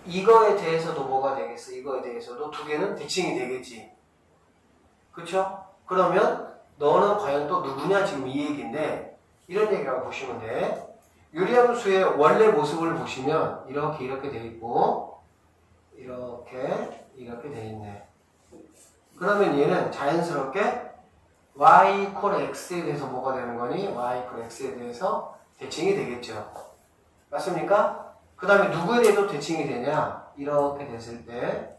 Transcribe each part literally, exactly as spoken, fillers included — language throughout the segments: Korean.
이거에 대해서도 뭐가 되겠어? 이거에 대해서도 두 개는 대칭이 되겠지. 그쵸? 그러면 너는 과연 또 누구냐? 지금 이 얘기인데 이런 얘기라고 보시면 돼. 유리함수의 원래 모습을 보시면 이렇게 이렇게 돼 있고 이렇게 이렇게 돼 있네. 그러면 얘는 자연스럽게 y 이퀄 x에 대해서 뭐가 되는 거니? y 이퀄 x에 대해서 대칭이 되겠죠. 맞습니까? 그 다음에 누구에 대해서 대칭이 되냐? 이렇게 됐을 때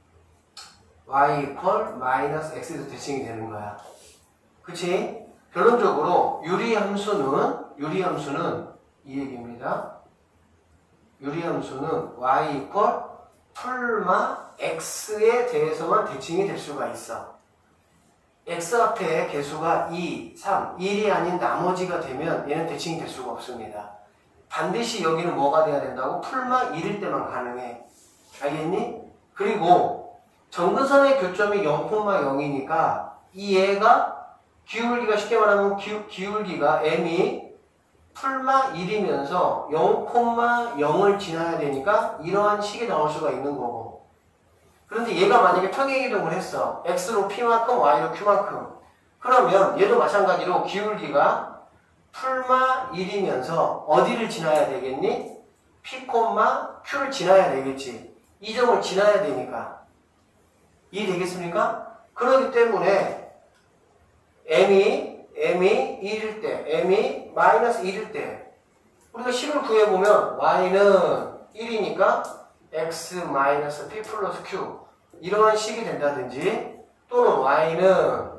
y 이퀄 마이너스 x에 대해서 대칭이 되는 거야. 그치? 결론적으로 유리함수는 유리함수는 이 얘기입니다. 유리함수는 y 이퀄 풀마 x에 대해서만 대칭이 될 수가 있어. x 앞에 개수가 이, 삼, 일이 아닌 나머지가 되면 얘는 대칭이 될 수가 없습니다. 반드시 여기는 뭐가 돼야 된다고? 풀마 일일 때만 가능해. 알겠니? 그리고 정근선의 교점이 영, 영이니까 이 얘가 기울기가 쉽게 말하면 기, 기울기가 m이 풀마 일이면서 영, 영을 지나야 되니까 이러한 식이 나올 수가 있는 거고. 그런데 얘가 만약에 평행이동을 했어. x로 p만큼 y로 q만큼. 그러면 얘도 마찬가지로 기울기가 풀마 일이면서 어디를 지나야 되겠니? p, q를 지나야 되겠지. 이 점을 지나야 되니까. 이해되겠습니까? 그렇기 때문에 m이 m이 일일 때, m이 마이너스 일일 때 우리가 식을 구해보면 y는 일이니까 x 마이너스 p 플러스 q 이러한 식이 된다든지 또는 y는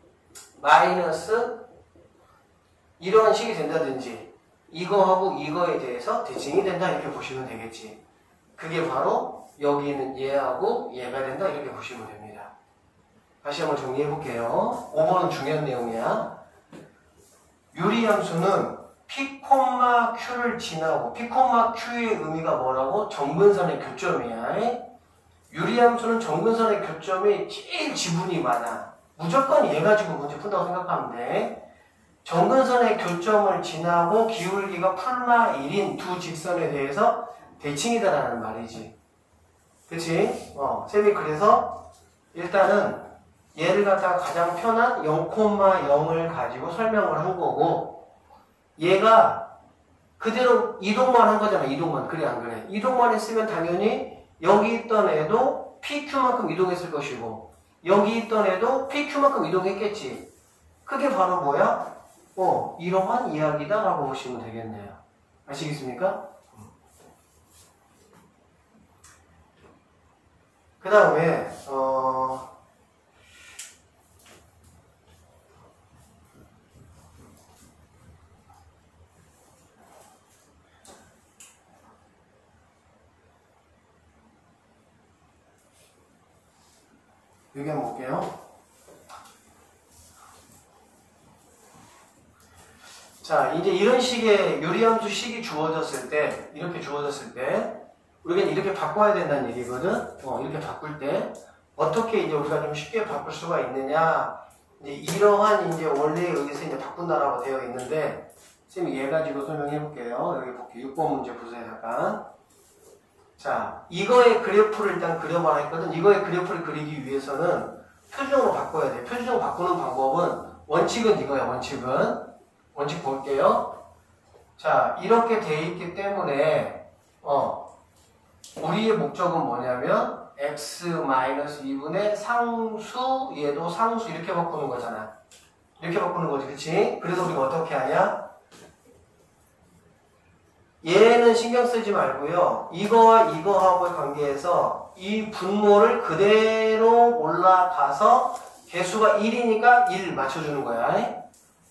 마이너스 이러한 식이 된다든지 이거하고 이거에 대해서 대칭이 된다 이렇게 보시면 되겠지. 그게 바로 여기는 얘하고 얘가 된다 이렇게 보시면 됩니다. 다시 한번 정리해 볼게요. 오 번은 중요한 내용이야. 유리함수는 p, q를 지나고 p, q의 의미가 뭐라고? 정근선의 교점이야. 유리함수는 정근선의 교점이 제일 지분이 많아. 무조건 얘 가지고 문제 푼다고 생각하면 돼. 정근선의 교점을 지나고 기울기가 풀마 일인 두 직선에 대해서 대칭이다라는 말이지. 그치? 어, 쌤이 그래서 일단은 얘를 갖다가 가장 편한 영, 영을 가지고 설명을 한 거고 얘가 그대로 이동만 한 거잖아. 이동만. 그래 안 그래? 이동만 했으면 당연히 여기 있던 애도 피큐만큼 이동했을 것이고 여기 있던 애도 피큐만큼 이동했겠지. 그게 바로 뭐야? 어, 이러한 이야기다 라고 보시면 되겠네요. 아시겠습니까? 그 다음에 어... 여기 한번 볼게요. 자, 이제 이런 식의 유리함수 식이 주어졌을 때, 이렇게 주어졌을 때, 우리가 이렇게 바꿔야 된다는 얘기거든? 어, 이렇게 바꿀 때, 어떻게 이제 우리가 좀 쉽게 바꿀 수가 있느냐, 이제 이러한 이제 원리에 의해서 이제 바꾼다라고 되어 있는데, 선생님이 얘 가지고 설명해 볼게요. 여기 볼게요. 육 번 문제 보세요, 잠깐. 자, 이거의 그래프를 일단 그려봐라 했거든. 이거의 그래프를 그리기 위해서는 표준형으로 바꿔야 돼. 표준형 바꾸는 방법은 원칙은 이거야. 원칙은 원칙 볼게요. 자, 이렇게 돼 있기 때문에 어 우리의 목적은 뭐냐면 x 마이너스 이분의 상수 얘도 상수 이렇게 바꾸는 거잖아. 이렇게 바꾸는 거지, 그치? 그래서 우리가 어떻게 하냐? 얘는 신경 쓰지 말고요. 이거와 이거하고의 관계에서 이 분모를 그대로 올라가서 개수가 일이니까 일 맞춰주는 거야.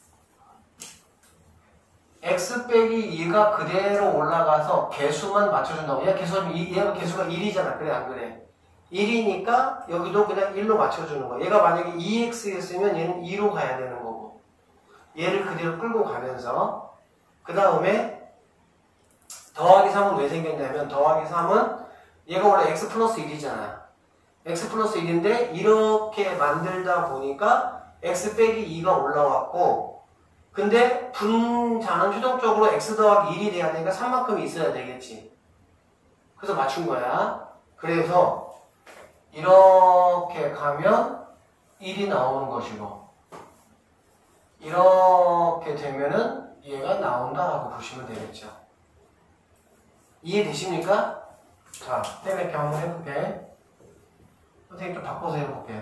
x 빼기 이가 그대로 올라가서 개수만 맞춰준다고. 얘가 개수가, 얘가 개수가 일이잖아. 그래, 안 그래? 일이니까 여기도 그냥 일로 맞춰주는 거야. 얘가 만약에 이 엑스였으면 얘는 이로 가야 되는 거고. 얘를 그대로 끌고 가면서 그 다음에 더하기 삼은 왜 생겼냐면 더하기 삼은 얘가 원래 x 플러스 일이잖아. x 플러스 일인데 이렇게 만들다 보니까 x 빼기 이가 올라왔고 근데 분자는 최종적으로 x 더하기 일이 돼야 되니까 삼만큼이 있어야 되겠지. 그래서 맞춘 거야. 그래서 이렇게 가면 일이 나오는 것이고 이렇게 되면은 얘가 나온다라고 보시면 되겠죠. 이해되십니까? 자, 땜맥기 한번 해볼게. 선생님 좀 바꿔서 해볼게.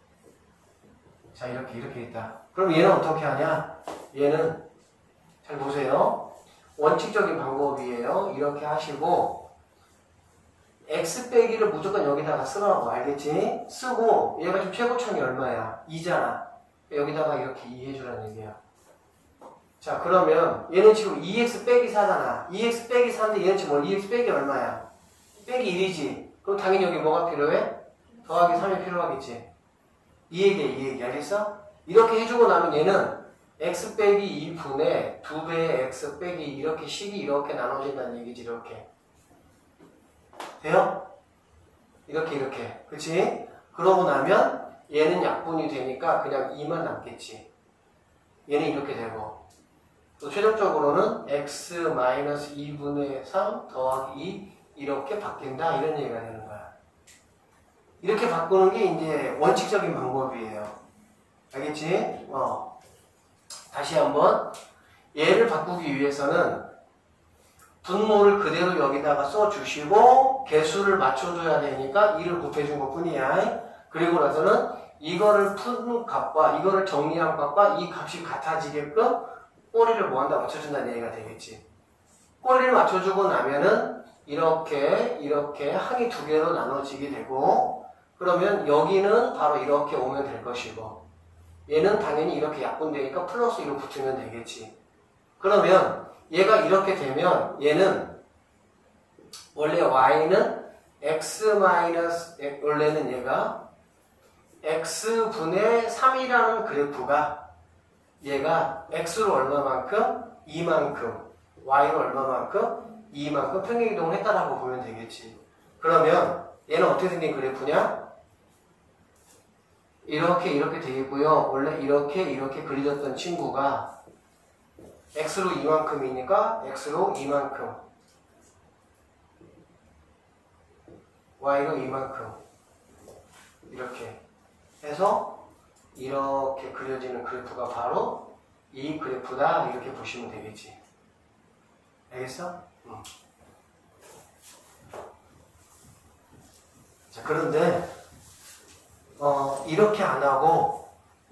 자, 이렇게 이렇게 있다. 그럼 얘는 어떻게 하냐? 얘는 잘 보세요. 원칙적인 방법이에요. 이렇게 하시고 x 빼기를 무조건 여기다가 쓰라고, 알겠지? 쓰고 얘가 지금 최고점이 얼마야? 이잖아. 여기다가 이렇게 이 해주라는 얘기야. 자, 그러면 얘는 지금 이 엑스 빼기 사잖아. 이 엑스 빼기 사인데 얘는 지금 이 엑스 빼기 얼마야? 빼기 일이지. 그럼 당연히 여기 뭐가 필요해? 더하기 삼이 필요하겠지. 이 얘기야, 이 얘기. 알겠어? 이렇게 해주고 나면 얘는 x 빼기 이 분의 두 배의 x 빼기 이렇게 식이 이렇게 나눠진다는 얘기지. 이렇게 돼요? 이렇게 이렇게. 그치? 그러고 나면 얘는 약분이 되니까 그냥 이만 남겠지. 얘는 이렇게 되고 또 최종적으로는 x 마이너스 이 분의 삼 더하기 이 이렇게 바뀐다, 이런 얘기가 되는 거야. 이렇게 바꾸는 게 이제 원칙적인 방법이에요. 알겠지? 어. 다시 한번 얘를 바꾸기 위해서는 분모를 그대로 여기다가 써주시고 개수를 맞춰줘야 되니까 이를 곱해준 것 뿐이야. 그리고 나서는 이거를 푼 값과 이거를 정리한 값과 이 값이 같아지게끔 꼬리를 뭐한다? 맞춰준다는 얘기가 되겠지. 꼬리를 맞춰주고 나면은 이렇게 이렇게 항이 두 개로 나눠지게 되고 그러면 여기는 바로 이렇게 오면 될 것이고 얘는 당연히 이렇게 약분되니까 플러스 이로 붙으면 되겠지. 그러면 얘가 이렇게 되면 얘는 원래 y는 x 마이너스 원래는 얘가 x분의 삼이라는 그래프가 얘가 x로 얼마만큼? 이만큼, y로 얼마만큼? 이만큼 평행이동을 했다라고 보면 되겠지. 그러면 얘는 어떻게 생긴 그래프냐? 이렇게 이렇게 되겠고요. 원래 이렇게 이렇게 그려졌던 친구가 x로 이만큼이니까 x로 이만큼, y로 이만큼 이렇게 해서 이렇게 그려지는 그래프가 바로 이 그래프다, 이렇게 보시면 되겠지. 알겠어? 응. 자, 그런데 어, 이렇게 안 하고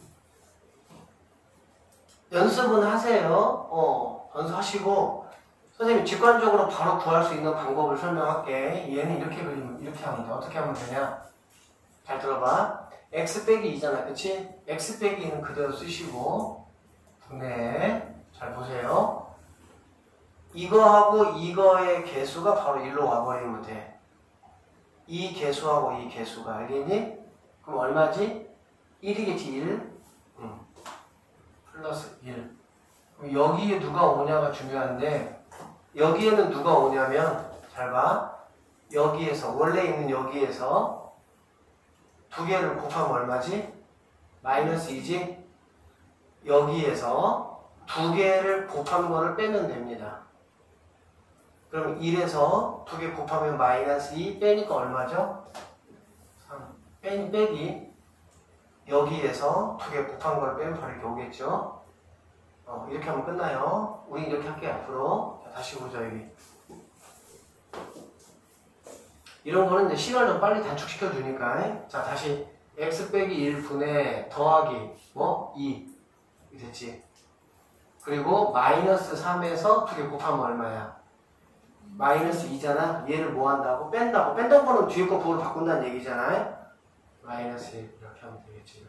연습은 하세요. 어, 연습하시고 선생님 직관적으로 바로 구할 수 있는 방법을 설명할게. 얘는 이렇게 그리면 이렇게 하면 돼. 어떻게 하면 되냐? 잘 들어봐. x 빼기 이잖아, 그치? x 빼기 이는 그대로 쓰시고 네, 잘 보세요. 이거하고 이거의 개수가 바로 일로 와버리면 돼. 이 개수하고 이 개수가, 알겠니? 그럼 얼마지? 일이겠지, 일. 응. 플러스 일. 그럼 여기에 누가 오냐가 중요한데 여기에는 누가 오냐면 잘 봐. 여기에서 원래 있는 여기에서 두 개를 곱하면 얼마지? 마이너스 이지? 여기에서 두 개를 곱한 거를 빼면 됩니다. 그럼 일에서 두 개 곱하면 마이너스 이 빼니까 얼마죠? 삼. 빼니 빼기 여기에서 두 개 곱한 걸 빼면 바로 이렇게 오겠죠? 어, 이렇게 하면 끝나요. 우리 이렇게 할게요, 앞으로. 자, 다시 보자, 여기. 이런 거는 이제 시간을 좀 빨리 단축시켜 주니까. 자, 다시 x 빼기 일 분의 더하기 뭐? 이. 됐지? 그리고 마이너스 삼에서 두 개 곱하면 얼마야? 마이너스 이잖아? 얘를 뭐 한다고? 뺀다고. 뺀다는 거는 뒤에 거 부호를 바꾼다는 얘기잖아요? 마이너스 일. 이렇게 하면 되겠지.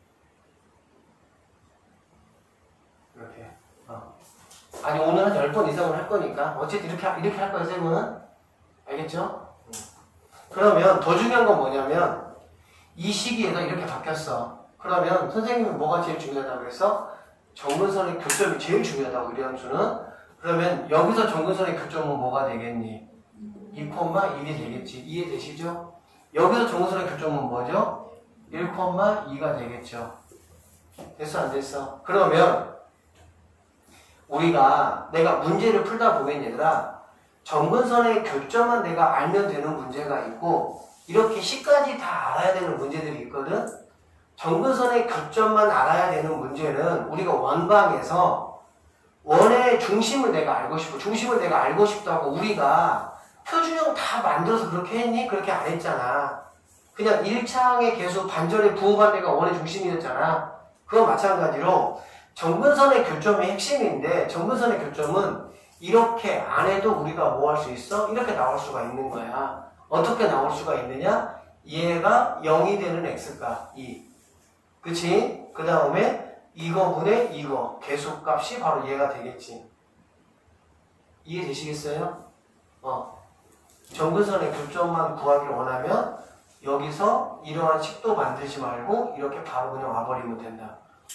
이렇게. 어. 아니, 오늘 한 열 번 이상을 할 거니까. 어쨌든 이렇게, 이렇게 할 거야, 쌤은. 알겠죠? 응. 그러면 더 중요한 건 뭐냐면, 이 시기에서 이렇게 바뀌었어. 그러면 선생님은 뭐가 제일 중요하다고 그랬어? 정근선의 교점이 제일 중요하다고, 유리함수는. 그러면 여기서 정근선의 교점은 뭐가 되겠니? 이, 일이 되겠지. 이해되시죠? 여기서 정근선의 교점은 뭐죠? 일, 이가 되겠죠. 됐어, 안 됐어? 그러면 우리가 내가 문제를 풀다 보면 얘들아, 정근선의 교점만 내가 알면 되는 문제가 있고 이렇게 C까지 다 알아야 되는 문제들이 있거든. 정근선의 교점만 알아야 되는 문제는 우리가 원방에서 원의 중심을 내가 알고 싶고 중심을 내가 알고 싶다고 우리가 표준형 다 만들어서 그렇게 했니? 그렇게 안 했잖아. 그냥 일 차항의 개수 반절의 부호반대가 원의 중심이었잖아. 그건 마찬가지로 정근선의 교점이 핵심인데 정근선의 교점은 이렇게 안 해도 우리가 뭐 할 수 있어? 이렇게 나올 수가 있는 거야. 어떻게 나올 수가 있느냐? 얘가 영이 되는 x가 이. 그치? 그 다음에 이거분의 이거 개수값이 바로 얘가 되겠지. 이해되시겠어요? 어. 정근선의 교점만 구하기를 원하면 여기서 이러한 식도 만들지 말고 이렇게 바로 그냥 와버리면 된다.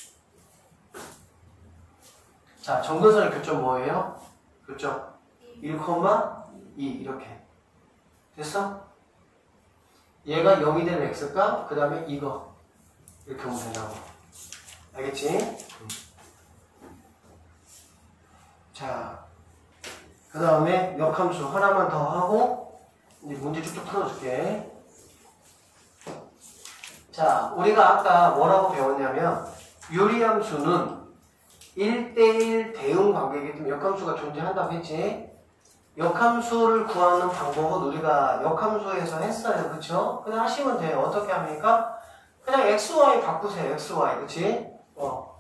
자, 정근선의 교점 뭐예요? 교점 일, 이 이렇게 됐어? 얘가 영이 되는 x값 그 다음에 이거 이렇게 하면 된다고. 알겠지? 음. 자, 그 다음에 역함수 하나만 더 하고 이제 문제 쭉쭉 풀어줄게. 자, 우리가 아까 뭐라고 배웠냐면 유리함수는 일 대일 대응 관계이기 때문에 역함수가 존재한다고 했지. 역함수를 구하는 방법은 우리가 역함수에서 했어요. 그쵸? 그냥 하시면 돼요. 어떻게 합니까? 그냥 엑스와이 바꾸세요. 엑스와이. 그치? 어.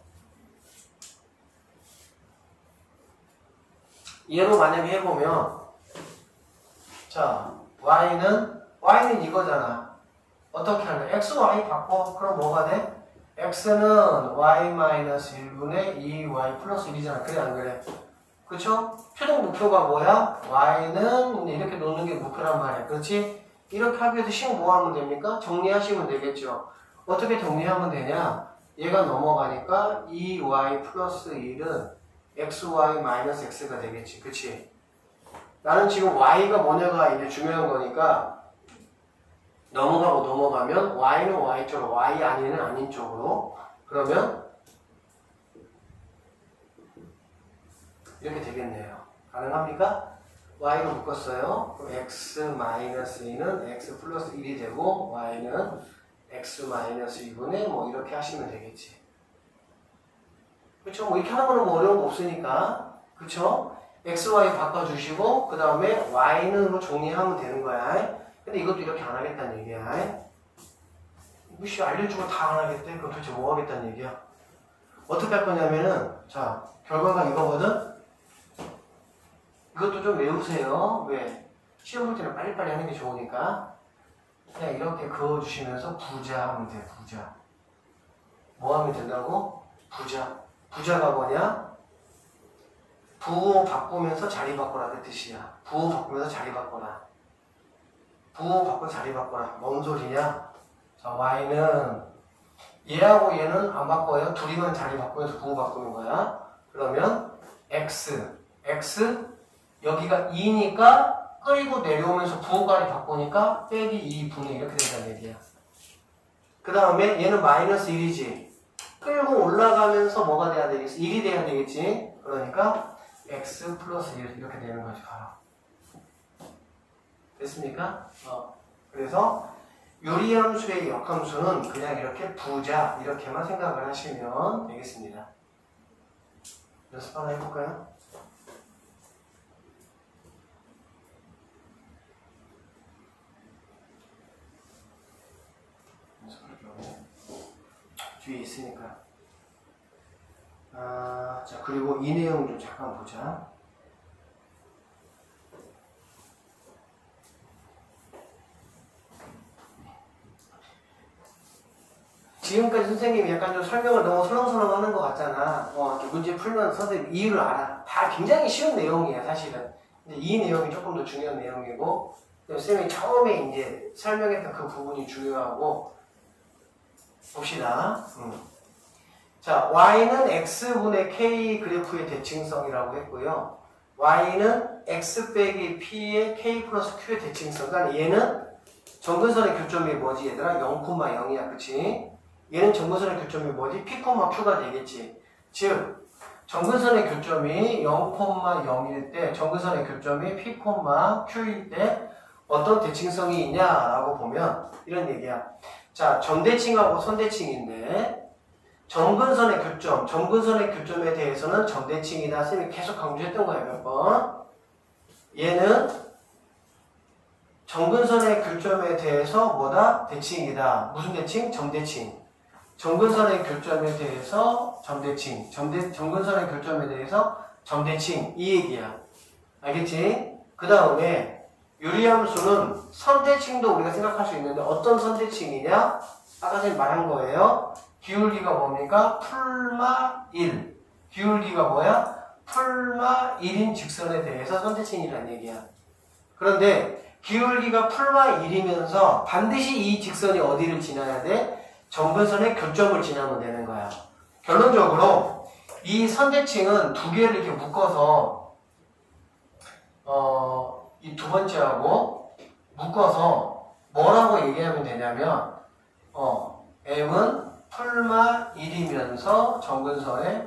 얘로 만약에 해보면 자, y는 y는 이거잖아. 어떻게 할래? 엑스와이 바꿔. 그럼 뭐가 돼? x는 y-일분의 이 와이 플러스 일이잖아. 그래 안 그래? 그쵸? 최종 목표가 뭐야? y는 이렇게 놓는 게 목표란 말이야. 그렇지? 이렇게 하기 위해서 식 뭐 하면 됩니까? 정리하시면 되겠죠. 어떻게 정리하면 되냐? 얘가 넘어가니까 이 와이 플러스 일은 xy 마이너스 x가 되겠지. 그치? 나는 지금 y가 뭐냐가 이제 중요한 거니까 넘어가고 넘어가면 y는 y 쪽으로, y 아니는 아닌 쪽으로. 그러면 이렇게 되겠네요. 가능합니까? y로 묶었어요. 그럼 x-이는 x 플러스 일이 되고 y는 x-이분의 뭐 이렇게 하시면 되겠지. 그쵸? 뭐 이렇게 하는 거는 뭐 어려운 거 없으니까. 그쵸? xy 바꿔주시고 그 다음에 y는으로 정리하면 되는 거야. 근데 이것도 이렇게 안 하겠다는 얘기야. 무시 알려주고 다 안 하겠대? 그럼 도대체 뭐 하겠다는 얘기야? 어떻게 할 거냐면은 자, 결과가 이거거든? 이것도 좀 외우세요. 왜? 시험 볼 때는 빨리빨리 하는 게 좋으니까. 그냥 이렇게 그어주시면서 부자 하면 돼. 부자. 뭐 하면 된다고? 부자. 부자가 뭐냐? 부호 바꾸면서 자리 바꿔라 그 뜻이야. 부호 바꾸면서 자리 바꿔라. 부호 바꿔 자리 바꿔라. 뭔 소리냐? 자, y는 얘하고 얘는 안 바꿔요. 둘이만 자리 바꾸면서 부호 바꾸는 거야. 그러면 x, x 여기가 이니까 끌고 내려오면서 부호까지 바꾸니까 빼기 이분의 이렇게 된다는 얘기야. 그 다음에 얘는 마이너스 일이지. 끌고 올라가면서 뭐가 돼야 되겠지? 일이 돼야 되겠지. 그러니까 x 플러스 일 이렇게 되는 거지. 바로. 됐습니까? 어. 그래서 유리함수의 역함수는 그냥 이렇게 부자 이렇게만 생각을 하시면 되겠습니다. 연습 하나 해볼까요? 뒤에 있으니까. 아, 자, 그리고 이 내용 좀 잠깐 보자. 지금까지 선생님이 약간 좀 설명을 너무 설렁설렁 하는 것 같잖아. 어, 이렇게 문제 풀면 선생님 이유를 알아. 다 굉장히 쉬운 내용이야, 사실은. 근데 이 내용이 조금 더 중요한 내용이고, 선생님이 처음에 이제 설명했던 그 부분이 중요하고, 봅시다. 음. 자, y는 x분의 k 그래프의 대칭성이라고 했고요. y는 x 빼기 p의 k 플러스 q의 대칭성. 그러니까 얘는 정근선의 교점이 뭐지, 얘들아? 영, 영이야, 그치? 얘는 정근선의 교점이 뭐지? p, q가 되겠지. 즉, 정근선의 교점이 영, 영일 때, 정근선의 교점이 P, Q일 때 어떤 대칭성이 있냐라고 보면 이런 얘기야. 자, 점대칭하고 선대칭인데 정근선의 교점, 정근선의 교점에 대해서는 점대칭이다. 쌤이 계속 강조했던 거야, 몇 번. 얘는 정근선의 교점에 대해서 뭐다? 대칭이다. 무슨 대칭? 점대칭. 정근선의 교점에 대해서 점대칭. 점대, 정근선의 교점에 대해서 점대칭. 이 얘기야. 알겠지? 그 다음에 유리함수는 선대칭도 우리가 생각할 수 있는데 어떤 선대칭이냐? 아까 전에 말한 거예요. 기울기가 뭡니까? 풀마 일. 기울기가 뭐야? 풀마 일인 직선에 대해서 선대칭이라는 얘기야. 그런데 기울기가 풀마 일이면서 반드시 이 직선이 어디를 지나야 돼? 정근선의 교점을 지나면 되는 거야. 결론적으로 이 선대칭은 두 개를 이렇게 묶어서 어, 이 두 번째하고 묶어서 뭐라고 얘기하면 되냐면 어, M은 풀마 일이면서 정근선의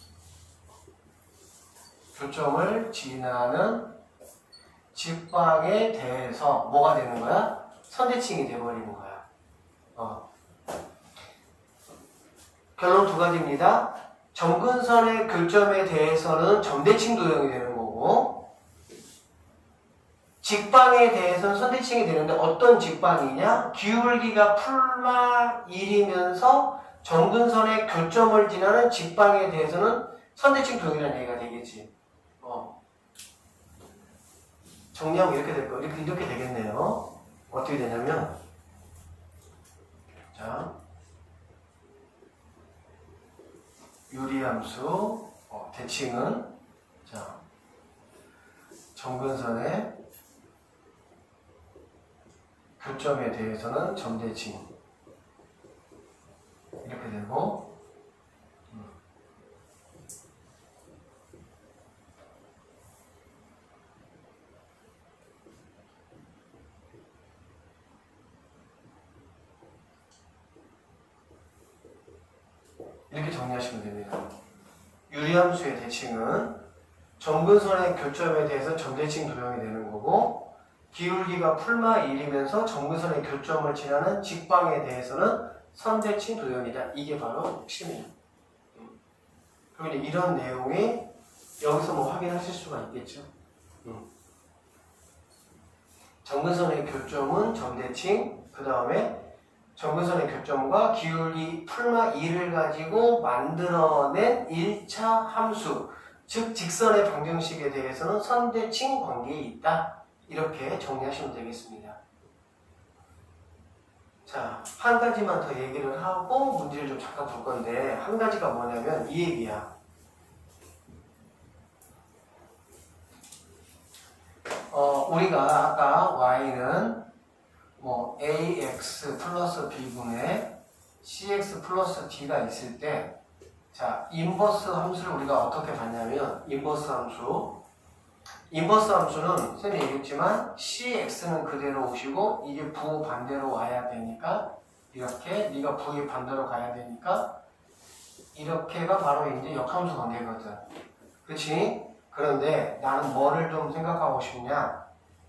교점을 지나는 직방에 대해서 뭐가 되는 거야? 선대칭이 돼버리는 거야. 어. 결론 두 가지입니다. 정근선의 교점에 대해서는 점대칭 도형이 되는 거고 직방에 대해서는 선대칭이 되는데 어떤 직방이냐? 기울기가 풀마 일이면서 정근선의 교점을 지나는 직방에 대해서는 선대칭 도형이라는 얘기가 되겠지. 어. 정리하면 이렇게 될 거, 이렇게, 이렇게 되겠네요. 어떻게 되냐면, 자, 유리함수, 어, 대칭은, 자, 정근선의 교점에 대해서는 점대칭. 이렇게 되고, 음. 이렇게 정리하시면 됩니다. 유리함수의 대칭은 정근선의 교점에 대해서 점대칭 도형이 되는 거고 기울기가 풀마 일이면서 정근선의 교점을 지나는 직방에 대해서는 선대칭 도형이다. 이게 바로 핵심이에요. 그리고 이런 내용이 여기서 뭐 확인하실 수가 있겠죠. 정근선의 교점은 점대칭, 그 다음에 정근선의 교점과 기울기 풀마 이를 가지고 만들어낸 일 차 함수, 즉 직선의 방정식에 대해서는 선대칭 관계에 있다. 이렇게 정리하시면 되겠습니다. 자, 한 가지만 더 얘기를 하고 문제를 좀 잠깐 볼 건데 한 가지가 뭐냐면 이 얘기야. 어, 우리가 아까 y는 뭐 ax 플러스 b분의 cx 플러스 d가 있을 때 자, 인버스 함수를 우리가 어떻게 봤냐면 인버스 함수 인버스 함수는 쌤이 얘기했지만 cx는 그대로 오시고 이게 부 반대로 와야 되니까 이렇게 네가 부의 반대로 가야 되니까 이렇게가 바로 이제 역함수 관계거든. 그치? 그런데 나는 뭐를 좀 생각하고 싶냐?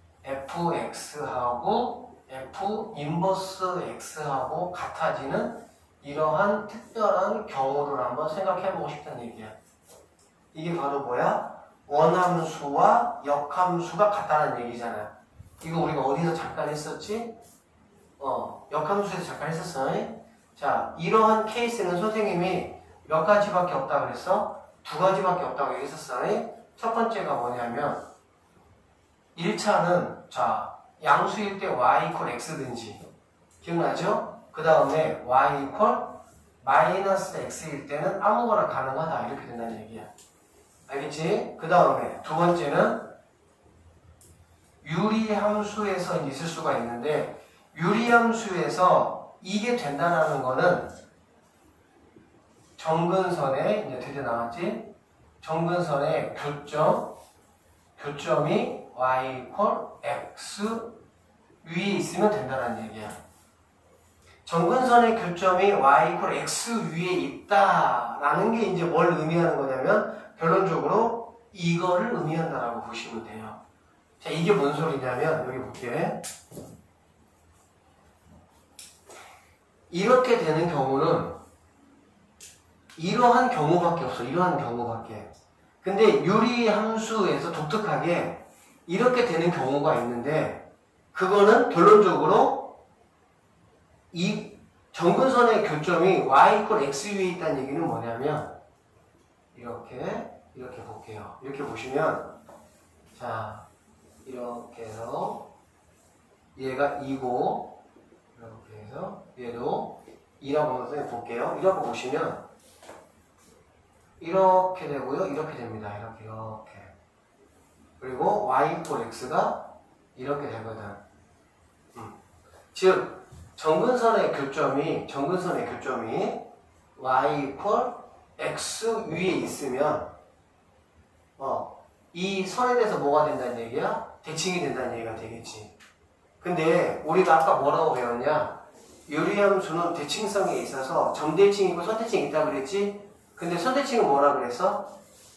fx하고 f 인버스 x하고 같아지는 이러한 특별한 경우를 한번 생각해보고 싶다는 얘기야. 이게 바로 뭐야? 원함수와 역함수가 같다는 얘기잖아. 이거 우리가 어디서 잠깐 했었지? 어, 역함수에서 잠깐 했었어. 자, 이러한 케이스는 선생님이 몇 가지밖에 없다 그랬어? 두 가지밖에 없다고 얘기했었어. 첫 번째가 뭐냐면 일 차는 자, 양수일 때 y 이퀄 x든지 기억나죠? 그 다음에 y 이퀄 마이너스 x일 때는 아무거나 가능하다 이렇게 된다는 얘기야. 알겠지? 그 다음에 두 번째는 유리함수에서 있을 수가 있는데 유리함수에서 이게 된다는 거는 정근선에 이제 드디어 나왔지? 정근선의 교점 교점이 y 이퀄 x 위에 있으면 된다는 얘기야. 정근선의 교점이 y 이퀄 x 위에 있다라는 게 이제 뭘 의미하는 거냐면 결론적으로 이거를 의미한다라고 보시면 돼요. 자, 이게 뭔 소리냐면 여기 볼게. 이렇게 되는 경우는 이러한 경우밖에 없어. 이러한 경우밖에. 근데 유리함수에서 독특하게 이렇게 되는 경우가 있는데 그거는 결론적으로 이 정근선의 교점이 y 이퀄 x 위에 있다는 얘기는 뭐냐면 이렇게 이렇게 볼게요. 이렇게 보시면 자 이렇게 해서 얘가 이고 이렇게 해서 얘도 이라고 해서 볼게요. 이라고 보시면 이렇게 되고요. 이렇게 됩니다. 이렇게 이렇게 그리고 y 이퀄 x가 이렇게 되거든. 음. 즉 정근선의 교점이 정근선의 교점이 y 이퀄 x 위에 있으면 어, 이 선에 대해서 뭐가 된다는 얘기야? 대칭이 된다는 얘기가 되겠지. 근데 우리가 아까 뭐라고 배웠냐? 유리함수는 대칭성에 있어서 점대칭이고 선대칭이 있다고 그랬지? 근데 선대칭은 뭐라 그랬어?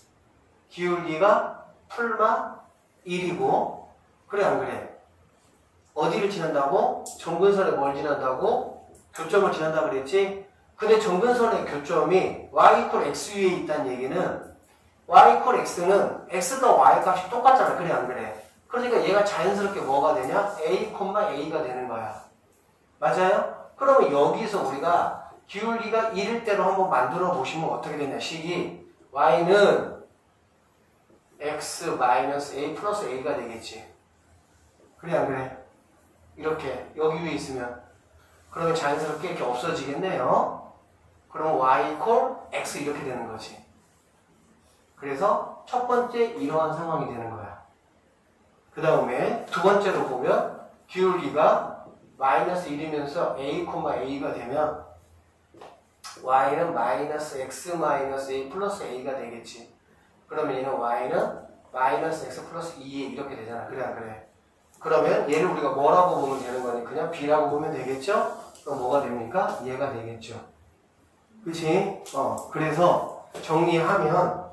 기울기가 풀마 일이고 그래 안 그래? 어디를 지난다고? 정근선에 뭘 지난다고? 교점을 지난다고 그랬지? 근데 정근선의 교점이 y 이퀄 x 위에 있다는 얘기는 y 이퀄 x는 x가 y 값이 똑같잖아. 그래 안 그래? 그러니까 얘가 자연스럽게 뭐가 되냐? a, a가 되는 거야. 맞아요? 그러면 여기서 우리가 기울기가 일일 대로 한번 만들어 보시면 어떻게 되냐? 식이 y는 x 마이너스 a 플러스 a가 되겠지. 그래 안 그래? 이렇게 여기 위에 있으면 그러면 자연스럽게 이렇게 없어지겠네요. 그럼 y 이퀄 x 이렇게 되는 거지. 그래서 첫 번째 이러한 상황이 되는 거야. 그 다음에 두 번째로 보면 기울기가 마이너스 일이면서 a, a가 되면 y는 마이너스 x 마이너스 a 플러스 a가 되겠지. 그러면 얘는 y는 마이너스 x 플러스 이에 이렇게 되잖아. 그래 안 그래? 그러면 얘를 우리가 뭐라고 보면 되는 거니? 그냥 b라고 보면 되겠죠? 그럼 뭐가 됩니까? 얘가 되겠죠. 그치? 어, 그래서 정리하면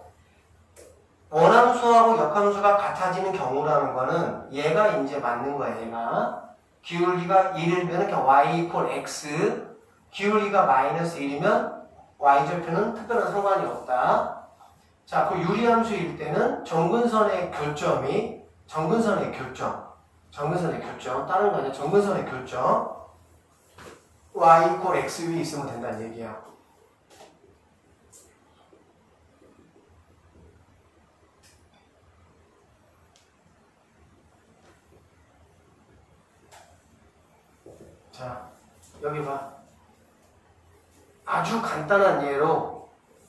원함수하고 역함수가 같아지는 경우라는 거는 얘가 이제 맞는 거야. 얘가 기울기가 일이면 그냥 y 이퀄 x, 기울기가 마이너스 일이면 y절표는 특별한 상관이 없다. 자, 그 유리함수일 때는 정근선의 교점이 정근선의 교점 정근선의 교점 다른 거 아니야. 정근선의 교점 y 이퀄 x 위에 있으면 된다는 얘기야. 자, 여기 봐. 아주 간단한 예로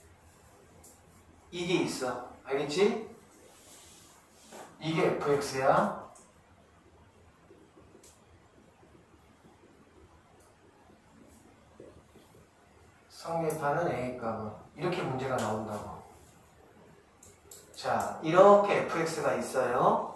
이게 있어. 알겠지? 이게 에프엑스야. 성립하는 A값은 이렇게 문제가 나온다고. 자, 이렇게 에프엑스가 있어요.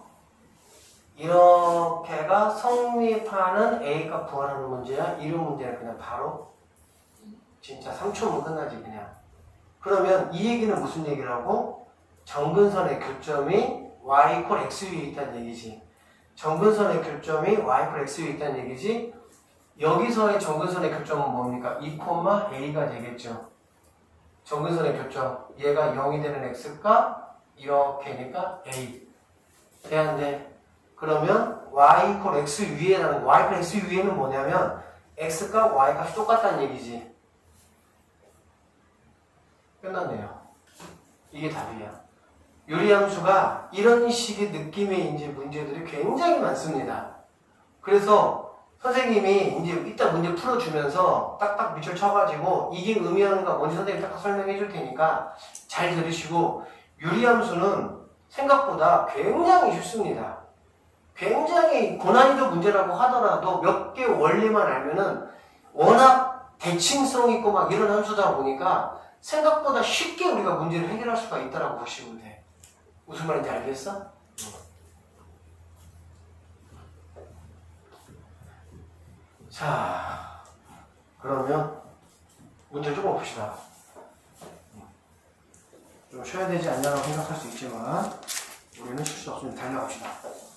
이렇게가 성립하는 A값 구하는 문제야. 이런 문제는 그냥 바로 진짜 삼 초면 끝나지 그냥. 그러면 이 얘기는 무슨 얘기라고? 정근선의 교점이 y 이퀄 x 위에 있다는 얘기지. 정근선의 교점이 y 이퀄 x 위에 있다는 얘기지. 여기서의 정근선의 교점은 뭡니까? 이, a가 되겠죠. 정근선의 교점. 얘가 영이 되는 x값 이렇게니까 a. 돼 안 돼? 그러면 y 이퀄 x 위에라는 y 이퀄 x 위에는 뭐냐면 x값 y값이 똑같다는 얘기지. 끝났네요. 이게 답이야. 유리함수가 이런 식의 느낌의 이제 문제들이 굉장히 많습니다. 그래서 선생님이 이제 이따 문제 풀어주면서 딱딱 밑줄 쳐가지고 이게 의미하는가 뭔지 선생님이 딱딱 설명해 줄 테니까 잘 들으시고, 유리함수는 생각보다 굉장히 쉽습니다. 굉장히 고난이도 문제라고 하더라도 몇 개 원리만 알면은 워낙 대칭성 있고 막 이런 함수다 보니까 생각보다 쉽게 우리가 문제를 해결할 수가 있다라고 보시면 돼. 무슨 말인지 알겠어? 자, 그러면 문제 좀 봅시다. 좀 쉬어야 되지 않냐고 생각할 수 있지만 우리는 쉴 수 없으면 달려갑시다.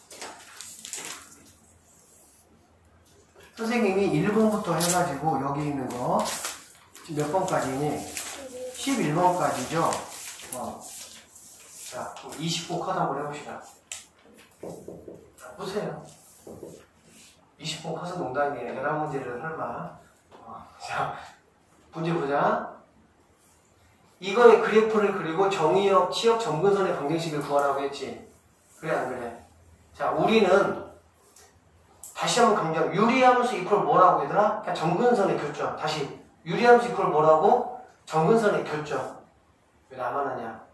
선생님이 일 번부터 해가지고 여기 있는 거 지금 몇 번까지니? 십일 번까지죠? 어. 자, 이십 번 컷 한번 해봅시다. 자, 보세요. 이십 번 컷은 농담이에요. 열한 문제를 설마. 어. 자, 문제 보자. 이거의 그래프를 그리고 정의역, 치역, 점근선의 방정식을 구하라고 했지. 그래 안 그래? 자, 우리는 다시 한번 강조하면 유리함수 이퀄 뭐라고 얘들아? 그냥 점근선의 교점. 다시 유리함수 이퀄 뭐라고? 점근선의 교점. 왜 나만 하냐?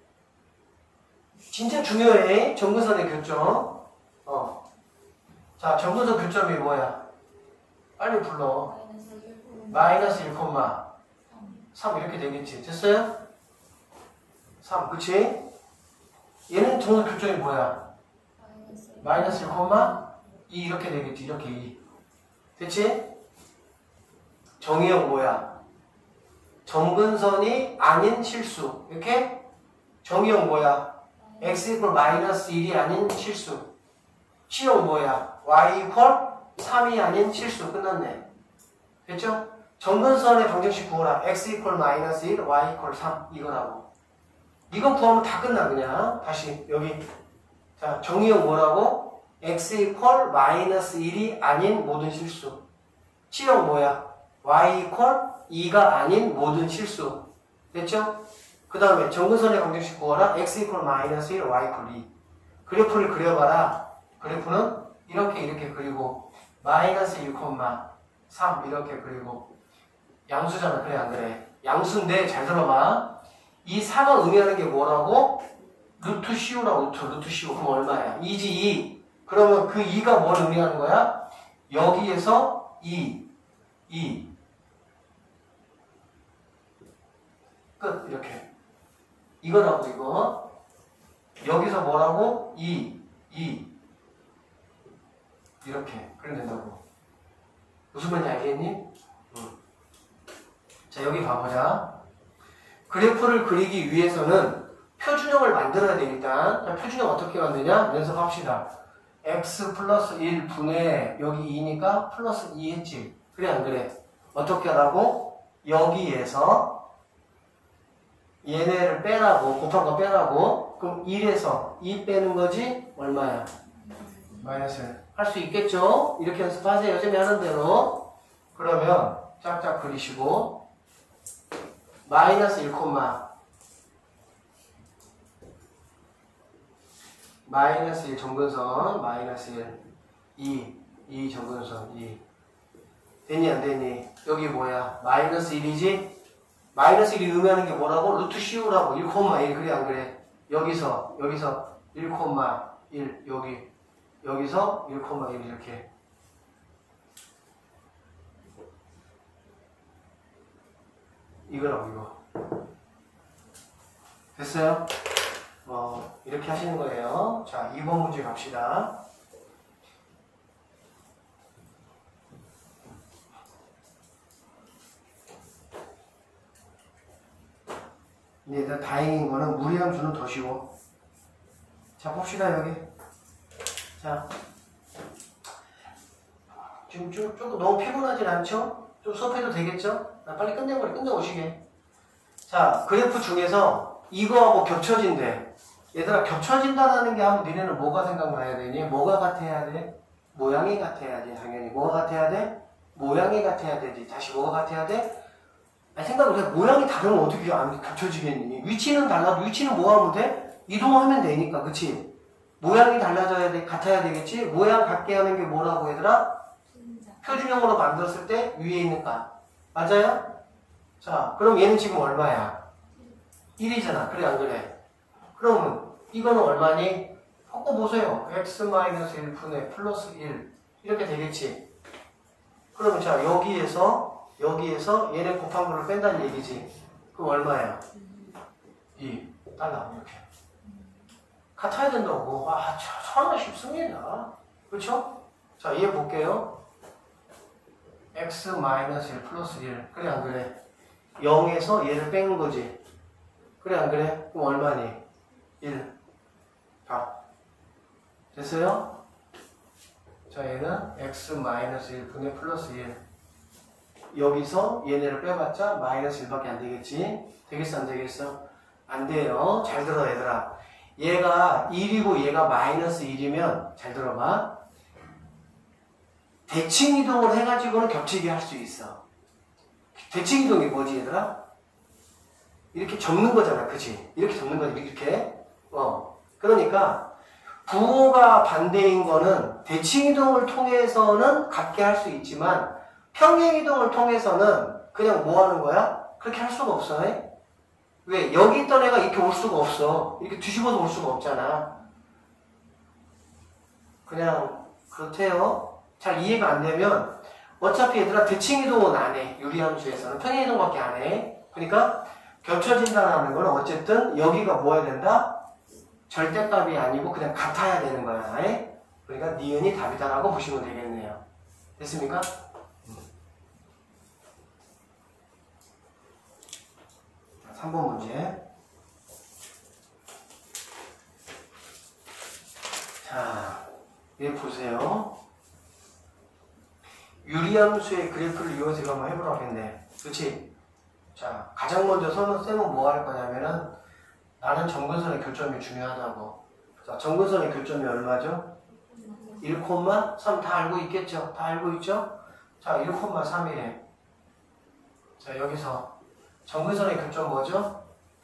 진짜 중요해. 점근선의 교점. 어. 자, 점근선 교점이 뭐야? 빨리 불러. 마이너스 일, 삼 이렇게 되겠지. 됐어요? 삼, 그치? 얘는 점근선 교점이 뭐야? 마이너스 일, 이 이렇게 되겠지. 이렇게 이. 됐지? 정의역 뭐야? 점근선이 아닌 실수. 이렇게? 정의역 뭐야? x 이퀄 마이너스 일이 아닌 실수. 치역 뭐야? y 이퀄 삼이 아닌 실수. 끝났네. 됐죠? 점근선의 방정식 구호라. x 이퀄 마이너스 일, y 이퀄 삼. 이거라고. 이거 구하면 다 끝나 그냥. 다시 여기. 자, 정의역 뭐라고? x 이퀄 마이너스 일이 아닌 모든 실수. 치역 뭐야? y 이퀄 이가 아닌 모든 실수. 됐죠? 그 다음에 점근선의 방정식 구하라. x 이퀄 마이너스 일, y 이퀄 이. 그래프를 그려봐라. 그래프는 이렇게 이렇게 그리고 마이너스 일, 삼 이렇게 그리고 양수잖아. 그래 안 그래? 양수인데 잘 들어봐. 이 사가 의미하는 게 뭐라고? 루트 시우라 루트 루트 시우. 그럼 얼마야? 이지 이. 그러면 그 이가 뭘 의미하는 거야? 여기에서 이, 이. 끝. 이렇게. 이거라고 이거. 여기서 뭐라고? 이, 이. 이렇게. 그러면 된다고. 무슨 말인지 알겠니? 응. 자, 여기 봐보자. 그래프를 그리기 위해서는 표준형을 만들어야 되니까. 자, 표준형 어떻게 만드냐? 연습합시다. x 플러스 일 분의 여기 이니까 플러스 이 했지. 그래 안 그래? 어떻게 하라고? 여기에서 얘네를 빼라고. 곱한 거 빼라고. 그럼 일에서 이 빼는 거지? 얼마야? 마이너스. 할 수 있겠죠? 이렇게 연습하세요. 요즘에 하는 대로. 그러면 짝짝 그리시고 마이너스 일, 마이너스 일 점근선, 마이너스 일, 이, 이 점근선, 이. 됐니, 안 됐니? 여기 뭐야? 마이너스 일이지? 마이너스 일이 의미하는 게 뭐라고? 루트 씌우라고. 일, 일. 그래, 안 그래? 여기서, 여기서 일, 일, 여기. 여기서 일, 일 이렇게. 이거라고, 이거. 됐어요? 어, 이렇게 하시는 거예요. 자, 이 번 문제 갑시다. 근데 다행인 거는 무리함수는 더 쉬워. 자, 봅시다, 여기. 자. 지금 좀, 조금 너무 피곤하진 않죠? 좀 수업해도 되겠죠? 나 빨리 끝내버려, 끝내오시게. 자, 그래프 중에서 이거하고 겹쳐진대. 얘들아, 겹쳐진다라는 게 하면 니네는 뭐가 생각나야 되니? 뭐가 같아야 돼? 모양이 같아야 돼, 당연히. 뭐가 같아야 돼? 모양이 같아야 되지. 다시 뭐가 같아야 돼? 아니, 생각을 해. 모양이 다르면 어떻게 안 겹쳐지겠니? 위치는 달라도 위치는 뭐 하면 돼? 이동하면 되니까, 그치? 모양이 달라져야 돼, 같아야 되겠지? 모양 같게 하는 게 뭐라고 얘들아? 표준형으로 만들었을 때 위에 있는 값. 맞아요? 자, 그럼 얘는 지금 얼마야? 일이잖아. 그래, 안 그래? 그러면 이거는 얼마니? 바꿔보세요. x 일 분의 플러스 일. 이렇게 되겠지? 그러면 자, 여기에서, 여기에서 얘네 곱한 거를 뺀다는 얘기지? 그럼 얼마야? 이 달러. 이렇게. 같아야 된다고. 아, 참 쉽습니다. 그렇죠? 자, 이해 볼게요. x 일 플러스 일. 그래, 안 그래? 영에서 얘를 뺀 거지. 그래 안 그래? 그럼 얼마니? 일. 봐. 됐어요? 자, 얘는 x 마이너스 일 분의 플러스 일. 여기서 얘네를 빼봤자 마이너스 일밖에 안 되겠지? 되겠어 안 되겠어? 안 돼요. 잘 들어 얘들아. 얘가 일이고 얘가 마이너스 일이면 잘 들어봐. 대칭 이동을 해가지고는 겹치게 할 수 있어. 대칭 이동이 뭐지 얘들아? 이렇게 접는 거잖아, 그치? 이렇게 접는 거지, 이렇게. 어. 그러니까 부호가 반대인 거는 대칭 이동을 통해서는 같게 할 수 있지만 평행 이동을 통해서는 그냥 뭐 하는 거야? 그렇게 할 수가 없어. 해? 왜? 여기 있던 애가 이렇게 올 수가 없어. 이렇게 뒤집어서 올 수가 없잖아. 그냥 그렇대요. 잘 이해가 안 되면 어차피 얘들아 대칭 이동은 안 해. 유리함수에서는 평행 이동밖에 안 해. 그러니까 겹쳐진다는 건 어쨌든 여기가 뭐 해야 된다? 절대값이 아니고 그냥 같아야 되는 거야. 에? 그러니까 니은이 답이다라고 보시면 되겠네요. 됐습니까? 삼 번 문제. 자, 얘 보세요. 유리함수의 그래프를 이용해서 이거 한번 해보라고 했네. 그치? 자, 가장 먼저 쌤은, 쌤은 뭐 할 거냐면은 나는 정근선의 교점이 중요하다고. 자, 정근선의 교점이 얼마죠? 일, 삼 다 알고 있겠죠? 다 알고 있죠? 자, 일, 삼이래. 자, 여기서 정근선의 교점 뭐죠?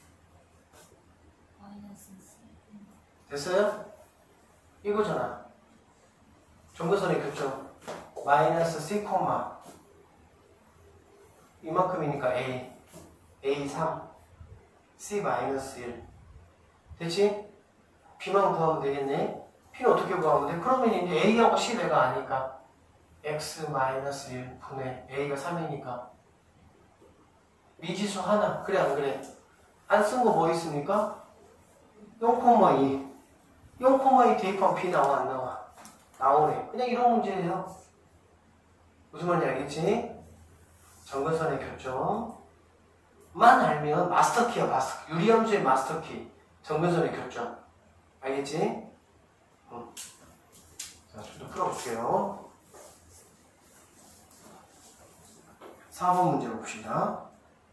됐어요? 이거잖아. 정근선의 교점 마이너스 C, 이만큼이니까 A, 에이 삼, C 마이너스 일. 됐지? B만 구하면 되겠네. P는 어떻게 구하면 돼? 그러면 이제 A하고 C 내가 아니까 X 마이너스 일 분의 A가 삼이니까 미지수 하나. 그래 안 그래? 안 쓴 거 뭐 있습니까? 영, 이. 영, 이 대입하면 B 나와 안 나와? 나오네. 그냥 이런 문제예요. 무슨 말인지 알겠지? 정근선의 교점만 알면 마스터키야, 마스터키. 유리함수의 마스터키. 정근선의 교점. 알겠지? 응. 자, 좀 더 풀어볼게요. 사 번 문제로 봅시다.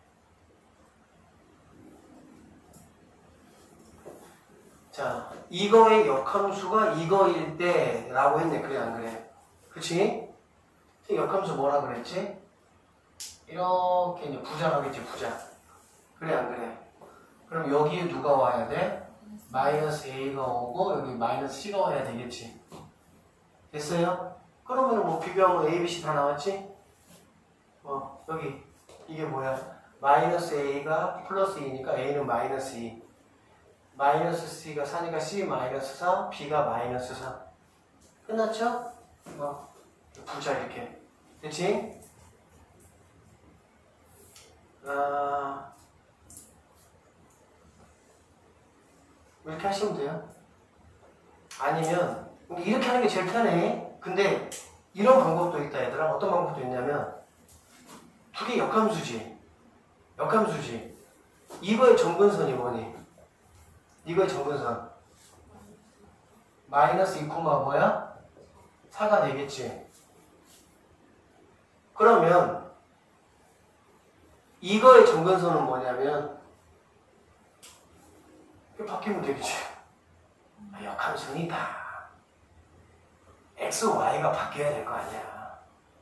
자, 이거의 역함수가 이거일 때 라고 했네. 그래 안 그래? 그치? 역함수 뭐라 그랬지? 이렇게 이제 부자라겠지, 부자. 그래 안 그래? 그럼 여기에 누가 와야 돼? 마이너스 A가 오고 여기 마이너스 C가 와야 되겠지. 됐어요? 그러면 뭐 비교하면 A, B, C 다 나왔지? 어, 여기 이게 뭐야? 마이너스 A가 플러스 이니까 A는 마이너스 이. 마이너스 C가 사니까 C 마이너스 사, B가 마이너스 사. 끝났죠? 어, 부자 이렇게. 됐지? 아, 이렇게 하시면 돼요. 아니면 이렇게 하는 게 제일 편해. 근데 이런 방법도 있다 얘들아. 어떤 방법도 있냐면 두 개 역함수지. 역함수지. 이거의 정근선이 뭐니? 이거의 정근선 마이너스 이, 뭐야? 사가 되겠지. 그러면 이거의 정근선은 뭐냐면 이렇게 바뀌면 되겠지. 아, 역함수니까 x, y가 바뀌어야 될 거 아니야.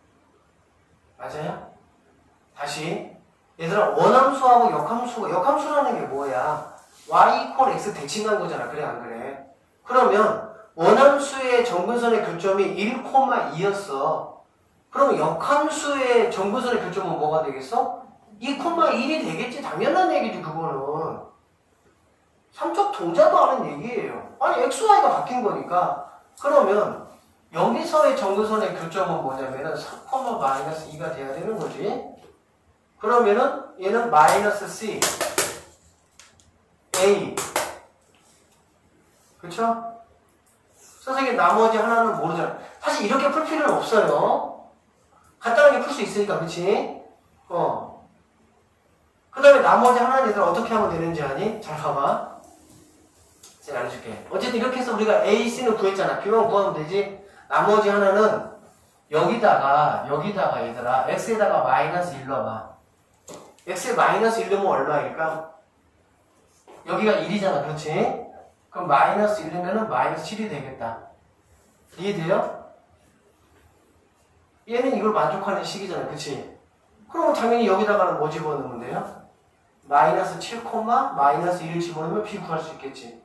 맞아요? 다시 얘들아, 원함수하고 역함수가, 역함수라는 게 뭐야? y 이퀄 x 대칭한 거잖아. 그래 안 그래? 그러면 원함수의 정근선의 교점이 일, 이였어. 그러면 역함수의 정근선의 교점은 뭐가 되겠어? 이, 일이 되겠지. 당연한 얘기지 그거는. 삼척 동자도 아는 얘기예요. 아니 엑스, 와이가 바뀐 거니까. 그러면 여기서의 정근선의 교점은 뭐냐면은 사, 마이너스 이가 돼야 되는 거지. 그러면은 얘는 마이너스 C A. 그쵸? 선생님 나머지 하나는 모르잖아. 사실 이렇게 풀 필요는 없어요. 간단하게 풀 수 있으니까. 그치? 어. 그 다음에 나머지 하나는 얘들 어떻게 하면 되는지 아니? 잘 봐봐. 제가 알려줄게. 어쨌든 이렇게 해서 우리가 A, C는 구했잖아. B만 구하면 되지. 나머지 하나는 여기다가 여기다가 얘들아 X에다가 마이너스 일 넣어봐. X에 마이너스 일 넣으면 얼마일까? 여기가 일이잖아. 그렇지? 그럼 마이너스 일 넣으면 마이너스 칠이 되겠다. 이해돼요? 얘는 이걸 만족하는 식이잖아. 그치? 그럼 당연히 여기다가는 뭐 집어넣으면 돼요? 마이너스 칠, 마이너스 일 집어넣으면 B 구할 수 있겠지.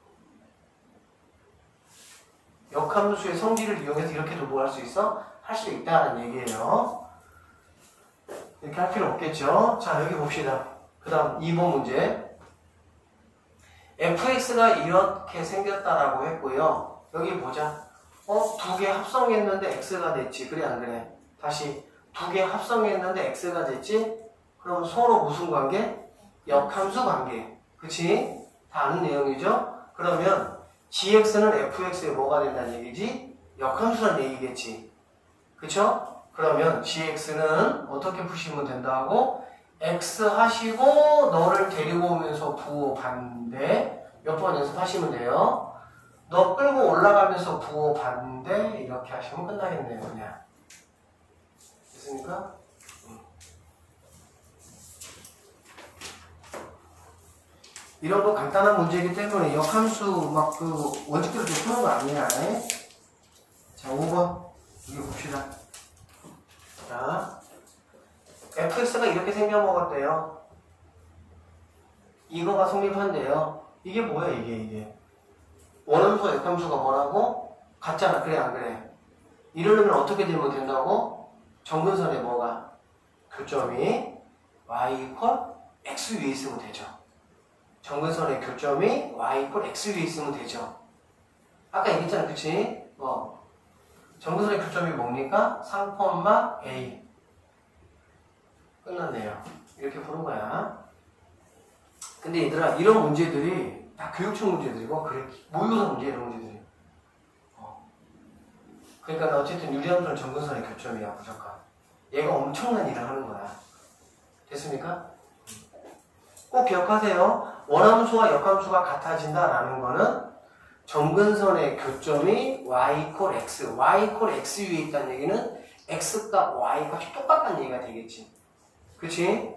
역함수의 성질을 이용해서 이렇게도 뭐 할 수 있어? 할 수 있다는 얘기예요. 이렇게 할 필요 없겠죠? 자, 여기 봅시다. 그 다음 이 번 문제. 에프엑스가 이렇게 생겼다라고 했고요. 여기 보자. 어? 두 개 합성했는데 X가 됐지. 그래, 안 그래? 다시 두 개 합성했는데 X가 됐지? 그럼 서로 무슨 관계? 역함수 관계. 그치? 다 아는 내용이죠? 그러면 지엑스는 에프엑스에 뭐가 된다는 얘기지? 역함수란 얘기겠지. 그쵸? 그러면 지엑스는 어떻게 푸시면 된다고? X 하시고 너를 데리고 오면서 부호 반대 몇 번 연습하시면 돼요. 너 끌고 올라가면서 부호 반대 이렇게 하시면 끝나겠네요. 그냥. 됐습니까? 이런 거 간단한 문제이기 때문에 역함수 막 그 원칙대로 좀 푸는 거 아니야. 자, 오 번 이거 봅시다. 자, 에프엑스가 이렇게 생겨먹었대요. 이거가 성립한대요. 이게 뭐야 이게 이게 원함수와 역함수가 뭐라고? 같잖아. 그래 안 그래? 이러려면 어떻게 되면 된다고? 정근선에 뭐가? 교점이 y 이퀄 x 위에 있으면 되죠. 정근선의 교점이 y 이퀄 x 위에 있으면 되죠. 아까 얘기했잖아. 그치? 어. 정근선의 교점이 뭡니까? 삼, A. 끝났네요. 이렇게 푸는 거야. 근데 얘들아, 이런 문제들이 다 교육청 문제들이고, 그래, 모의고사 문제 이런 문제들이. 어. 그러니까 어쨌든 유리함수는 정근선의 교점이야, 무조건. 얘가 엄청난 일을 하는 거야. 됐습니까? 꼭 기억하세요. 원함수와 역함수가 같아진다라는 거는 정근선의 교점이 y 이퀄 x, y 이퀄 x 위에 있다는 얘기는 x값, y값이 똑같다는 얘기가 되겠지. 그치?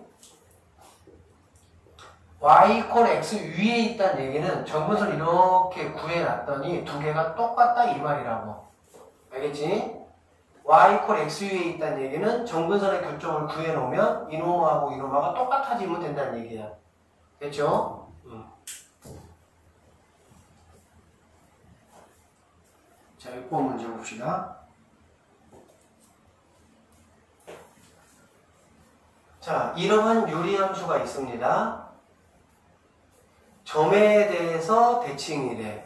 y 이퀄 x 위에 있다는 얘기는 정근선 이렇게 구해놨더니 두 개가 똑같다 이 말이라고. 알겠지? y 이퀄 x 위에 있다는 얘기는 정근선의 교점을 구해놓으면 이놈하고 이놈하고 똑같아지면 된다는 얘기야. 됐죠? 음. 자, 육 번 문제 봅시다. 자, 이러한 유리함수가 있습니다. 점에 대해서 대칭이래.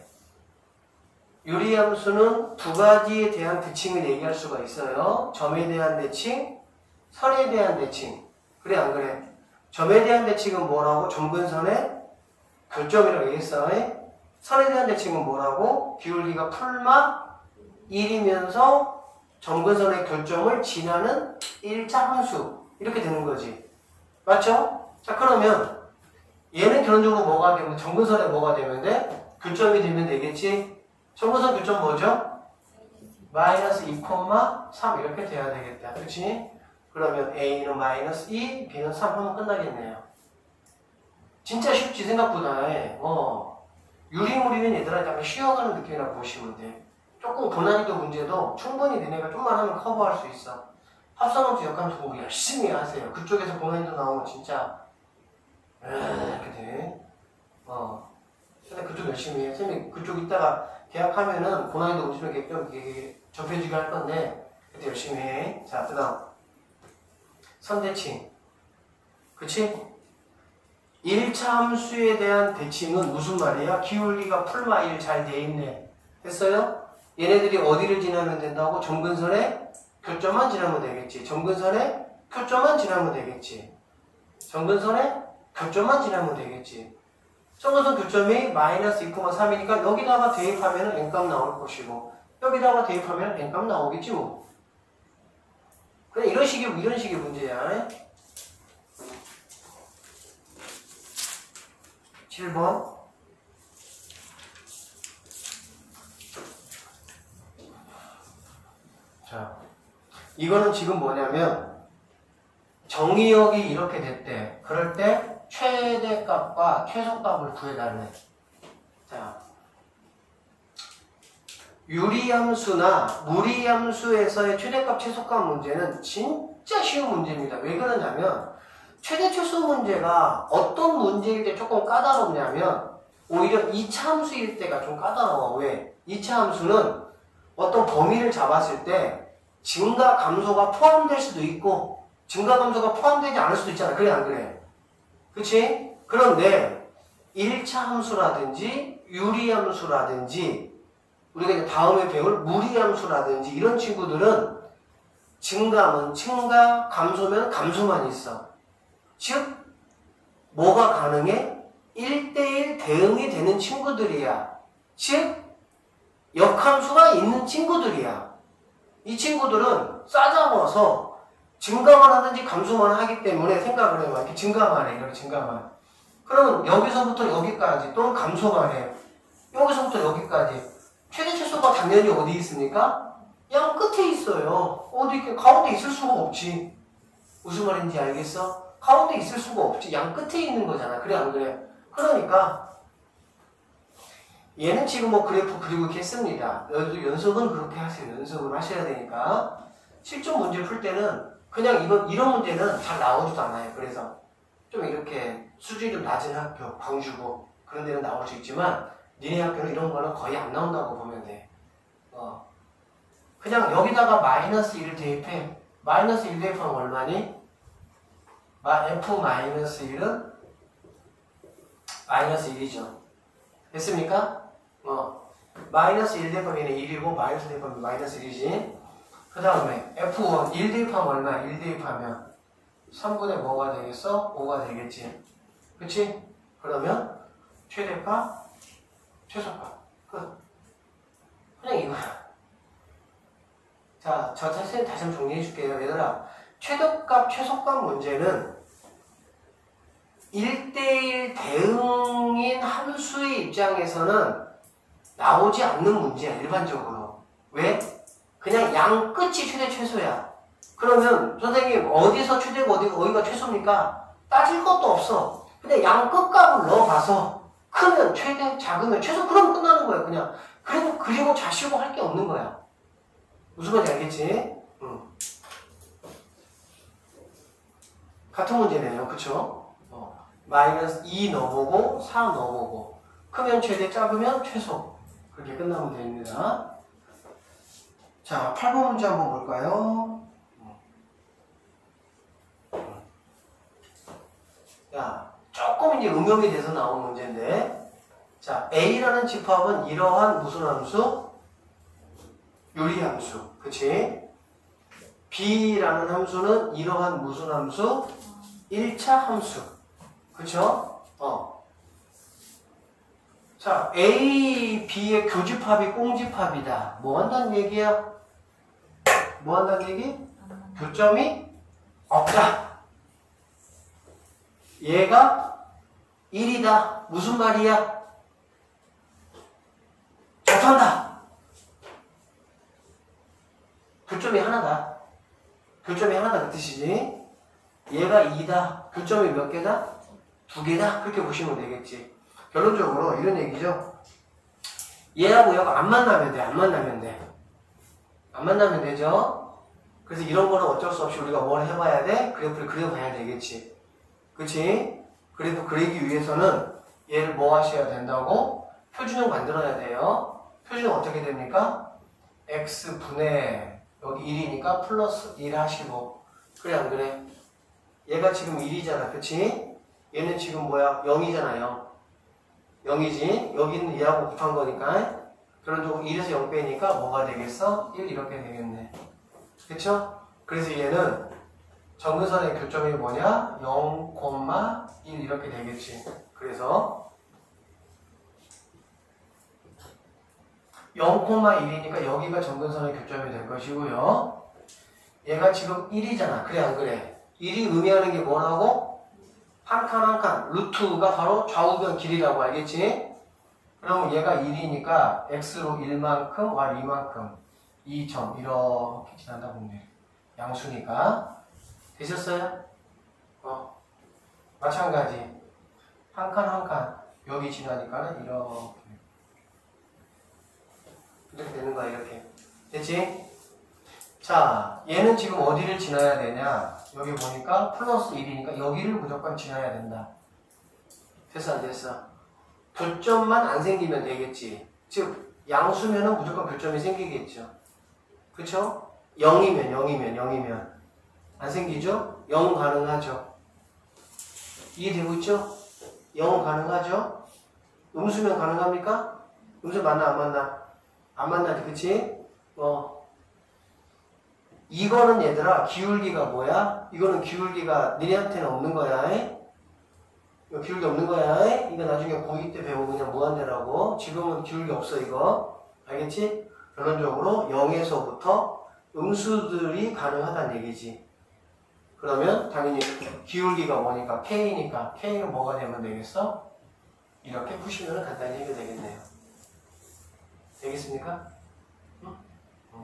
유리함수는 두 가지에 대한 대칭을 얘기할 수가 있어요. 점에 대한 대칭, 선에 대한 대칭. 그래 안 그래? 점에 대한 대칭은 뭐라고? 점근선의 교점이라고 얘기했어. 선에 대한 대칭은 뭐라고? 기울기가 풀마 일이면서 점근선의 교점을 지나는 일차 함수. 이렇게 되는 거지. 맞죠? 자, 그러면 얘는 결론적으로 뭐가 되면, 점근선에 뭐가 되면 돼? 교점이 되면 되겠지? 점근선 교점 뭐죠? 마이너스 이, 삼 이렇게 돼야 되겠다. 그렇지? 그러면 A는 마이너스 이, B는 삼 하면 끝나겠네요. 진짜 쉽지 생각보다. 어. 유리무리는 얘들아 약간 쉬어가는 느낌이라고 보시면 돼. 조금 고난이도 문제도 충분히 너네가 좀만 하면 커버할 수 있어. 합성함수 역함수 공부 열심히 하세요. 그쪽에서 고난이도 나오면 진짜 이렇게 돼. 어. 근데 그쪽 열심히 해. 선생님 그쪽 이따가 계약하면은 고난이도 오시면 좀 접해주게 할 건데 그때 열심히 해. 자, 그 다음 선대칭. 그치? 일차 함수에 대한 대칭은 무슨 말이야? 기울기가 풀마 일 잘 돼 있네. 됐어요? 얘네들이 어디를 지나면 된다고? 점근선에 교점만 지나면 되겠지. 점근선에 교점만 지나면 되겠지. 점근선에 교점만 지나면 되겠지. 점근선 교점이 마이너스 이, 삼이니까 여기다가 대입하면 n값 나올 것이고 여기다가 대입하면 n값 나오겠지 뭐. 그냥 이런 식의 이런 식의 문제야. 칠 번. 자, 이거는 지금 뭐냐면 정의역이 이렇게 됐대. 그럴 때 최대값과 최소값을 구해달래. 자, 유리함수나 무리함수에서의 최대값, 최소값 문제는 진짜 쉬운 문제입니다. 왜 그러냐면 최대, 최소 문제가 어떤 문제일 때 조금 까다롭냐면 오히려 이 차 함수일 때가 좀 까다로워. 왜? 이 차 함수는 어떤 범위를 잡았을 때 증가, 감소가 포함될 수도 있고 증가, 감소가 포함되지 않을 수도 있잖아. 그래, 안 그래? 그치? 그런데 일 차 함수라든지 유리함수라든지 우리가 이제 다음에 배울 무리함수라든지 이런 친구들은 증가면 증가, 감소면 감소만 있어. 즉 뭐가 가능해? 일 대일 대응이 되는 친구들이야. 즉 역함수가 있는 친구들이야. 이 친구들은 싸잡아서 증가만 하든지 감소만 하기 때문에 생각을 해봐. 이렇게 증가만 해. 이렇게 증가만. 그러면 여기서부터 여기까지 또는 감소만 해. 여기서부터 여기까지. 최대 최소가 당연히 어디 있습니까? 양 끝에 있어요. 어디 가운데 있을 수가 없지. 무슨 말인지 알겠어? 가운데 있을 수가 없지. 양 끝에 있는 거잖아. 그래 안 그래? 그러니까 얘는 지금 뭐 그래프 그리고 이렇게 했습니다. 연습은 그렇게 하세요. 연습을 하셔야 되니까. 실전 문제 풀 때는 그냥 이건, 이런 문제는 잘 나오지도 않아요. 그래서 좀 이렇게 수준이 좀 낮은 학교, 광주고 그런 데는 나올 수 있지만 니네 학교는 이런 거는 거의 안 나온다고 보면 돼. 어. 그냥 여기다가 마이너스 일을 대입해. 마이너스 일 대입하면 얼마니? F 마이너스 일은 마이너스 일이죠. 됐습니까? 어. 마이너스 일 대입하면 얘는 일이고 마이너스 대입하면 마이너스 일이지. 그 다음에 에프 원 일 대입하면 얼마? 일 대입하면 삼분의 뭐가 되겠어? 오가 되겠지. 그치? 그러면 최대값, 최소값. 끝. 그냥 이거야. 자, 저 선생님 다시 한번 정리해 줄게요. 얘들아, 최대값, 최소값 문제는 일 대일 대응인 함수의 입장에서는 나오지 않는 문제야, 일반적으로. 왜? 그냥 양 끝이 최대, 최소야. 그러면 선생님 어디서 최대고 어디가, 어디가 최소입니까? 따질 것도 없어. 근데 양 끝값을 넣어봐서 크면 최대, 작으면 최소, 그럼 끝나는 거야, 그냥. 그리고 그리고 자시고 할 게 없는 거야. 무슨 말인지 알겠지? 응. 같은 문제네요. 그쵸? 어. 마이너스 이 넣어보고 사 넣어보고 크면 최대, 작으면 최소. 그렇게 끝나면 됩니다. 자, 팔 번 문제 한번 볼까요? 야, 조금 이제 응용이 돼서 나온 문제인데, 자, A라는 집합은 이러한 무슨 함수? 유리함수. 그치? B라는 함수는 이러한 무슨 함수? 일 차 함수. 그쵸? 어. 자, A, B의 교집합이 꽁집합이다. 뭐 한다는 얘기야? 뭐 한다는 얘기? 교점이 없다. 얘가 일이다. 무슨 말이야? 접한다. 교점이 하나다. 교점이 하나다 그 뜻이지. 얘가 이다. 교점이 몇 개다? 두 개다. 그렇게 보시면 되겠지. 결론적으로 이런 얘기죠. 얘하고 얘가 안 만나면 돼. 안 만나면 돼. 안 만나면 되죠. 그래서 이런 거는 어쩔 수 없이 우리가 뭘 해봐야 돼? 그래프를 그려봐야 되겠지. 그치? 그래프 그리기 위해서는 얘를 뭐 하셔야 된다고? 표준형 만들어야 돼요. 표준형 어떻게 됩니까? x분의 여기 일이니까 플러스 일 하시고. 그래 안 그래? 얘가 지금 일이잖아. 그치? 얘는 지금 뭐야? 영이잖아요. 영이지? 여기는 얘하고 곱한 거니까. 그런 일에서 영 빼니까 뭐가 되겠어? 일 이렇게 되겠네. 그쵸? 그래서 얘는 정근선의 교점이 뭐냐? 영, 일 이렇게 되겠지. 그래서 영, 일이니까 여기가 정근선의 교점이 될 것이고요. 얘가 지금 일이잖아. 그래 안 그래? 일이 의미하는 게 뭐라고? 한 칸 한 칸. 루트가 바로 좌우변 길이라고 알겠지? 그러면 얘가 일이니까 x로 일만큼, y 이만큼. 이 점 이렇게 지난다 보면 돼. 양수니까. 되셨어요? 어. 마찬가지. 한 칸 한 칸. 여기 지나니까는 이렇게. 이렇게 되는 거야, 이렇게. 됐지? 자, 얘는 지금 어디를 지나야 되냐? 여기 보니까 플러스 일이니까 여기를 무조건 지나야 된다. 됐어, 안 됐어? 교점만 안 생기면 되겠지. 즉, 양수면은 무조건 교점이 생기겠죠. 그쵸? 영이면, 영이면, 영이면. 안 생기죠? 영 가능하죠. 이해되고 있죠? 영 가능하죠? 음수면 가능합니까? 음수 맞나, 안 맞나? 안 만나지, 그치? 어. 이거는 얘들아, 기울기가 뭐야? 이거는 기울기가 니네한테는 없는 거야. 에? 이거 기울기 없는 거야. 에? 이거 나중에 고이 때 배우고 그냥 무한대라고. 지금은 기울기 없어, 이거. 알겠지? 결론적으로 영에서부터 음수들이 가능하다는 얘기지. 그러면 당연히 기울기가 뭐니까? K니까. K는 뭐가 되면 되겠어? 이렇게 푸시면 간단히 해결되겠네요. 되겠습니까? 응? 응.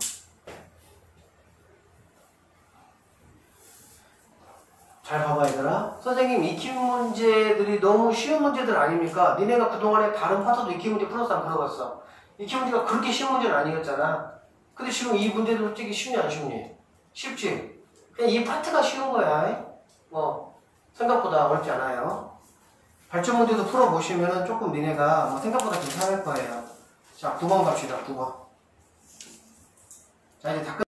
잘 봐봐 얘들아. 선생님 익히 문제들이 너무 쉬운 문제들 아닙니까? 니네가 그동안에 다른 파트도 익히 문제 풀어서 안 풀어봤어. 익히 문제가 그렇게 쉬운 문제는 아니었잖아. 근데 지금 이 문제도 솔직히 쉽니 안 쉽니? 쉽지? 그냥 이 파트가 쉬운 거야. 뭐 생각보다 어렵지 않아요. 발전 문제도 풀어보시면 조금 니네가 뭐 생각보다 괜찮을 거예요. 자, 두 번 갑시다. 두 번. 자, 이제 다 끝.